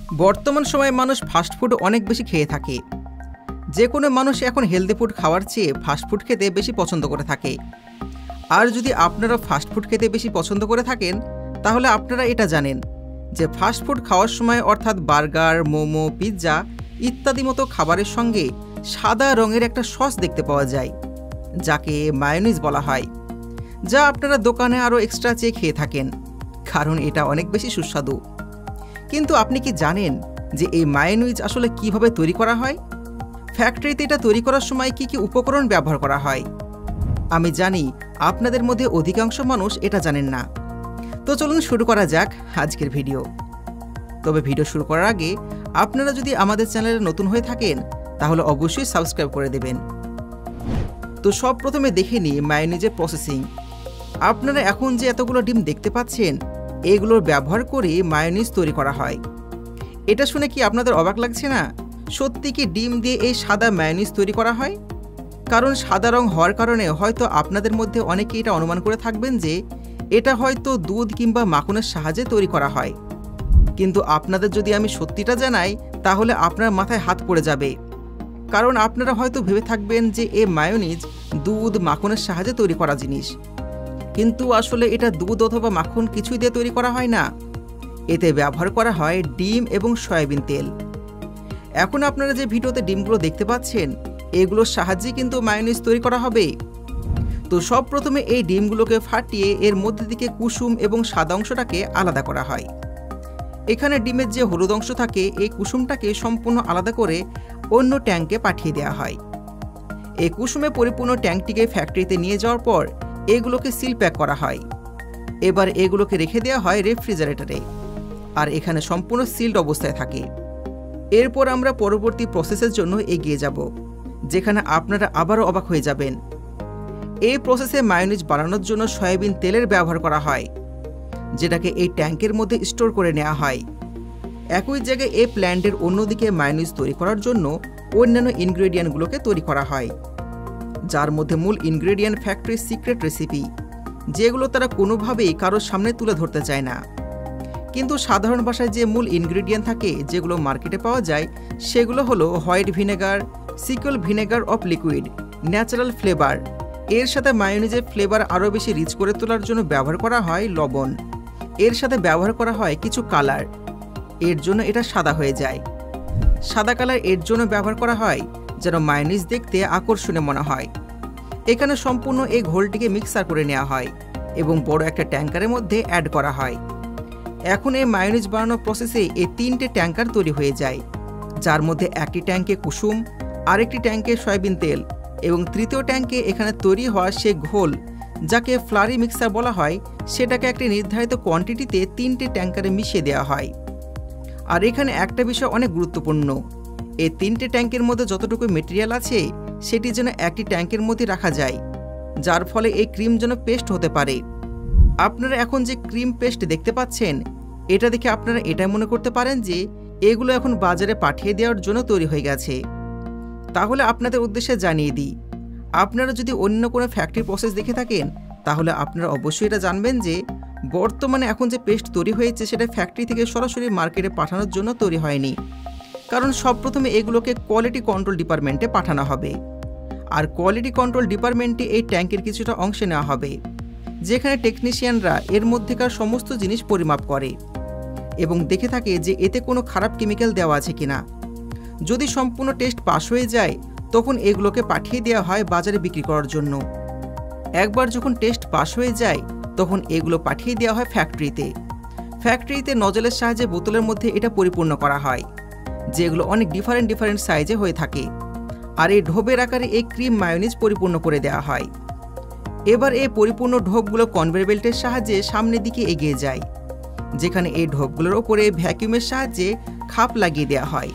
বর্তমান সময়ে মানুষ ফাস্টফুড অনেক বেশি খেয়ে থাকে। যে কোনো মানুষ এখন হেলদি ফুড খাওয়ার চেয়ে ফাস্টফুড খেতে বেশি পছন্দ করে থাকে। আর যদি আপনারা ফাস্টফুড খেতে বেশি পছন্দ করে থাকেন, তাহলে আপনারা এটা জানেন যে ফাস্টফুড খাওয়ার সময় অর্থাৎ বার্গার, মোমো, পিৎজা ইত্যাদি মতো খাবারের সঙ্গে সাদা রঙের একটা সস দেখতে পাওয়া যায়, যাকে মায়োনিজ বলা হয়, যা আপনারা দোকানে আরও এক্সট্রা চেয়ে খেয়ে থাকেন, কারণ এটা অনেক বেশি সুস্বাদু। কিন্তু আপনি কি জানেন যে এই মায়োনিজ আসলে কিভাবে তৈরি করা হয়? ফ্যাক্টরিতে এটা তৈরি করার সময় কি কি উপকরণ ব্যবহার করা হয়? আমি জানি আপনাদের মধ্যে অধিকাংশ মানুষ এটা জানেন না। তো চলুন শুরু করা যাক আজকের ভিডিও। তবে ভিডিও শুরু করার আগে আপনারা যদি আমাদের চ্যানেলে নতুন হয়ে থাকেন, তাহলে অবশ্যই সাবস্ক্রাইব করে দেবেন। তো সব প্রথমে দেখে নিই মায়োনিজের প্রসেসিং। আপনারা এখন যে এতগুলো ডিম দেখতে পাচ্ছেন, এগুলোর ব্যবহার করে মায়োনিজ তৈরি করা হয়। এটা শুনে কি আপনাদের অবাক লাগছে না? সত্যি কি ডিম দিয়ে এই সাদা মায়োনিজ তৈরি করা হয়? কারণ সাদা রং হওয়ার কারণে হয়তো আপনাদের মধ্যে অনেকে এটা অনুমান করে থাকবেন যে এটা হয়তো দুধ কিংবা মাখনের সাহায্যে তৈরি করা হয়। কিন্তু আপনাদের যদি আমি সত্যিটা জানাই, তাহলে আপনার মাথায় হাত পড়ে যাবে। কারণ আপনারা হয়তো ভেবে থাকবেন যে এই মায়োনিজ দুধ মাখনের সাহায্যে তৈরি করা জিনিস, কিন্তু আসলে এটা দুধ অথবা মাখন কিছুই দিয়ে তৈরি করা হয় না। এতে ব্যবহার করা হয় ডিম এবং সয়াবিন তেল। এখন আপনারা যে ভিডিওতে ডিমগুলো দেখতে পাচ্ছেন, এগুলোর সাহায্যে কিন্তু মায়োনিজ তৈরি করা হবে। তো সব প্রথমে এই ডিমগুলোকে ফাটিয়ে এর মধ্যে থেকে কুসুম এবং সাদা অংশটাকে আলাদা করা হয়। এখানে ডিমের যে হলুদ অংশ থাকে, এই কুসুমটাকে সম্পূর্ণ আলাদা করে অন্য ট্যাঙ্কে পাঠিয়ে দেওয়া হয়। এই কুসুমে পরিপূর্ণ ট্যাঙ্কটিকে ফ্যাক্টরিতে নিয়ে যাওয়ার পর এগুলোকে সিল প্যাক করা হয়। এবার এগুলোকে রেখে দেওয়া হয় রেফ্রিজারেটরে, আর এখানে সম্পূর্ণ সিলড অবস্থায় থাকে। এরপর আমরা পরবর্তী প্রসেসের জন্য এগিয়ে যাব, যেখানে আপনারা আবারও অবাক হয়ে যাবেন। এই প্রসেসে মায়োনিজ বানানোর জন্য সয়াবিন তেলের ব্যবহার করা হয়, যেটাকে এই ট্যাঙ্কের মধ্যে স্টোর করে নেওয়া হয়। একই জায়গায় এই প্ল্যান্টের অন্যদিকে মায়োনিজ তৈরি করার জন্য অন্যান্য ইনগ্রেডিয়েন্টগুলোকে তৈরি করা হয়, যার মধ্যে মূল ইনগ্রেডিয়েন্ট ফ্যাক্টরির সিক্রেট রেসিপি, যেগুলো তারা কোনোভাবেই কারোর সামনে তুলে ধরতে চায় না। কিন্তু সাধারণ ভাষায় যে মূল ইনগ্রেডিয়েন্ট থাকে, যেগুলো মার্কেটে পাওয়া যায়, সেগুলো হলো হোয়াইট ভিনেগার, সিকল vinegar of liquid, natural flavour. এর সাথে মায়োনিজের ফ্লেভার আরও বেশি রিচ করে তোলার জন্য ব্যবহার করা হয় লবণ। এর সাথে ব্যবহার করা হয় কিছু কালার, এর জন্য এটা সাদা হয়ে যায়। সাদা কালার এর জন্য ব্যবহার করা হয় যেন মায়োনিজ দেখতে আকর্ষণীয় মনে হয়। এখানে সম্পূর্ণ এই ঘোলটিকে মিক্সার করে নেওয়া হয় এবং বড় একটা ট্যাঙ্কারের মধ্যে অ্যাড করা হয়। এখন এই মায়োনিজ বানানোর প্রসেসে এই 3টে ট্যাঙ্কার তৈরি হয়ে যায়, যার মধ্যে একটি ট্যাঙ্কে কুসুম, আরেকটি ট্যাঙ্কে সয়াবিন তেল এবং তৃতীয় ট্যাঙ্কে এখানে তৈরি হওয়া সে ঘোল, যাকে ফ্লারি মিক্সার বলা হয়, সেটাকে একটি নির্ধারিত কোয়ান্টিটিতে 3টে ট্যাঙ্কারে মিশিয়ে দেওয়া হয়। আর এখানে একটা বিষয় অনেক গুরুত্বপূর্ণ, এই 3টে ট্যাঙ্কের মধ্যে যতটুকু মেটেরিয়াল আছে, সেটি যেন একটি ট্যাঙ্কের মধ্যে রাখা যায়, যার ফলে এই ক্রিম যেন পেস্ট হতে পারে। আপনারা এখন যে ক্রিম পেস্ট দেখতে পাচ্ছেন, এটা দেখে আপনারা এটাই মনে করতে পারেন যে এগুলো এখন বাজারে পাঠিয়ে দেওয়ার জন্য তৈরি হয়ে গেছে। তাহলে আপনাদের উদ্দেশ্যে জানিয়ে দিই, আপনারা যদি অন্য কোনো ফ্যাক্টরি প্রসেস দেখে থাকেন, তাহলে আপনারা অবশ্যই এটা জানবেন যে বর্তমানে এখন যে পেস্ট তৈরি হয়েছে, সেটা ফ্যাক্টরি থেকে সরাসরি মার্কেটে পাঠানোর জন্য তৈরি হয়নি। কারণ সব প্রথমে এগুলোকে কোয়ালিটি কন্ট্রোল ডিপার্টমেন্টে পাঠানো হবে, আর কোয়ালিটি কন্ট্রোল ডিপার্টমেন্টে এই ট্যাঙ্কের কিছুটা অংশে নেওয়া হবে, যেখানে টেকনিশিয়ানরা এর মধ্যেকার সমস্ত জিনিস পরিমাপ করে এবং দেখে থাকে যে এতে কোনো খারাপ কেমিক্যাল দেওয়া আছে কিনা। যদি সম্পূর্ণ টেস্ট পাস হয়ে যায়, তখন এগুলোকে পাঠিয়ে দেওয়া হয় বাজারে বিক্রি করার জন্য। একবার যখন টেস্ট পাস হয়ে যায়, তখন এগুলো পাঠিয়ে দেওয়া হয় ফ্যাক্টরিতে। ফ্যাক্টরিতে নজলের সাহায্যে বোতলের মধ্যে এটা পরিপূর্ণ করা হয়, যেগুলো অনেক ডিফারেন্ট সাইজে হয়ে থাকে। আর এই ঢোপের আকারে এই ক্রিম মায়োনিজ পরিপূর্ণ করে দেওয়া হয়। এবার এই পরিপূর্ণ ঢোপগুলো কনভেয়ার বেল্টের সাহায্যে সামনের দিকে এগিয়ে যায়, যেখানে এই ঢোপগুলোর ওপরে ভ্যাকিউমের সাহায্যে খাপ লাগিয়ে দেওয়া হয়।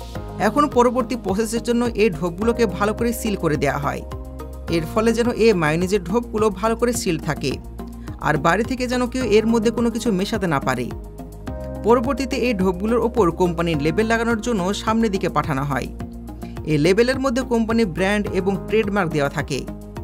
এখন পরবর্তী প্রসেসের জন্য এই ঢোপগুলোকে ভালো করে সিল করে দেওয়া হয়। এর ফলে যেন এই মায়োনিজের ঢোপগুলো ভালো করে সিল থাকে, আর বাইরে থেকে যেন কেউ এর মধ্যে কোনো কিছু মেশাতে না পারে। পরবর্তীতে এই ঢোপগুলোর ওপর কোম্পানির লেবেল লাগানোর জন্য সামনের দিকে পাঠানো হয়। এই লেবেলের মধ্যে কোম্পানির ব্র্যান্ড এবং ট্রেডমার্ক দেওয়া থাকে।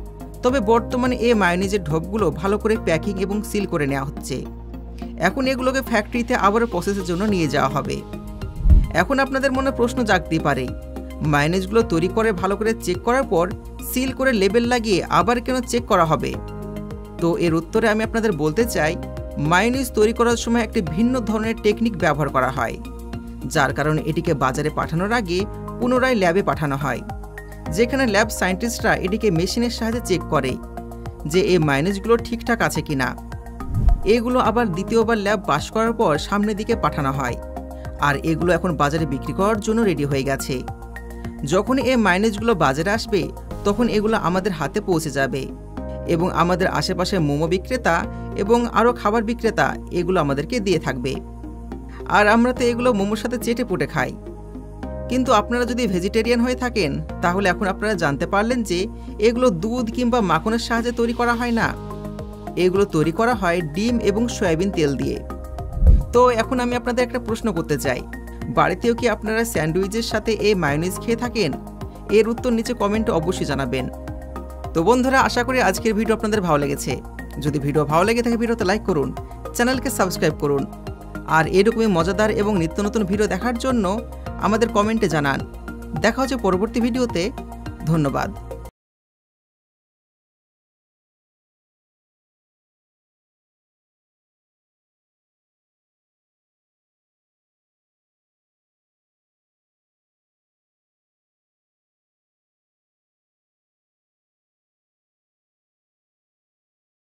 তবে বর্তমানে এই মায়োনিজের ঢোপগুলো ভালো করে প্যাকিং এবং সিল করে নেওয়া হচ্ছে। এখন এগুলোকে ফ্যাক্টরিতে আবারও প্রসেসের জন্য নিয়ে যাওয়া হবে। এখন আপনাদের মনে প্রশ্ন জাগতেই পারে, মায়োনিজগুলো তৈরি করে ভালো করে চেক করার পর সিল করে লেবেল লাগিয়ে আবার কেন চেক করা হবে? তো এর উত্তরে আমি আপনাদের বলতে চাই, মায়োনিজ তৈরি করার সময় একটি ভিন্ন ধরনের টেকনিক ব্যবহার করা হয়, যার কারণে এটিকে বাজারে পাঠানোর আগে পুনরায় ল্যাবে পাঠানো হয়, যেখানে ল্যাব সায়েন্টিস্টরা এটিকে মেশিনের সাহায্যে চেক করে যে এই মায়োনিজগুলো ঠিকঠাক আছে কিনা। এগুলো আবার দ্বিতীয়বার ল্যাব পাস করার পর সামনের দিকে পাঠানো হয়, আর এগুলো এখন বাজারে বিক্রি করার জন্য রেডি হয়ে গেছে। যখন এই মায়োনিজগুলো বাজারে আসবে তখন এগুলো আমাদের হাতে পৌঁছে যাবে এবং আমাদের আশেপাশে মোমো বিক্রেতা এবং আরও খাবার বিক্রেতা এগুলো আমাদেরকে দিয়ে থাকবে। আর আমরা তো এগুলো মোমোর সাথে চেটে পুটে খাই। কিন্তু আপনারা যদি ভেজিটেরিয়ান হয়ে থাকেন তাহলে এখন আপনারা জানতে পারলেন যে এগুলো দুধ কিংবা মাখনের সাহায্যে তৈরি করা হয় না, এগুলো তৈরি করা হয় ডিম এবং সয়াবিন তেল দিয়ে। তো এখন আমি আপনাদের একটা প্রশ্ন করতে চাই, বাড়িতেও কি আপনারা স্যান্ডউইচের সাথে এই মায়োনিজ খেয়ে থাকেন? এর উত্তর নিচে কমেন্টে অবশ্যই জানাবেন। তো বন্ধুরা, আশা করি আজকের ভিডিও আপনাদের ভালো লেগেছে। যদি ভিডিও ভালো লেগে থাকে ভিডিওতে লাইক করুন, চ্যানেলকে সাবস্ক্রাইব করুন, আর এরকমই মজাদার এবং নিত্য নতুন ভিডিও দেখার জন্য আমাদের কমেন্টে জানান। দেখা হচ্ছে পরবর্তী ভিডিওতে। ধন্যবাদ।